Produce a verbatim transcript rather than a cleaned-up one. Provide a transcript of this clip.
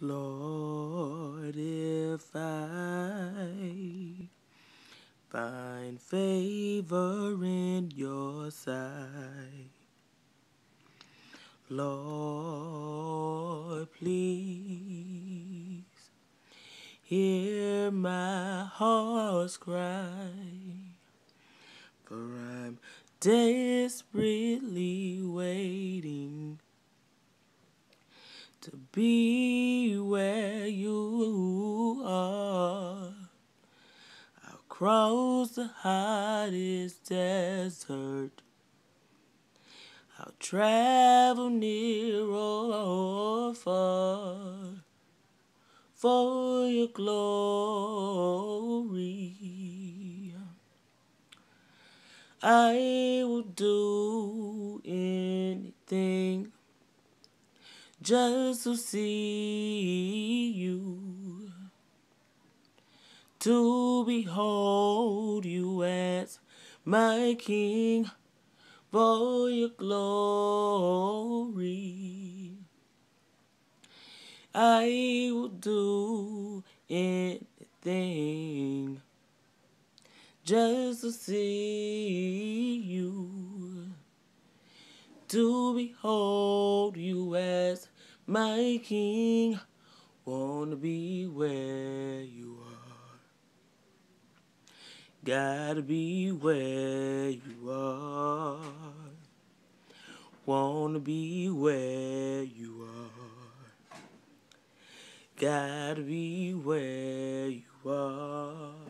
Lord, if I find favor in your sight, Lord, please hear my heart's cry, for I'm desperately waiting to be where you are. I'll cross the hottest desert. I'll travel near or far for your glory. I will do anything just to see you, to behold you as my King, for your glory. I will do anything just to see you, to behold you as my King. Wanna be where you are, gotta be where you are. Wanna be where you are, gotta be where you are.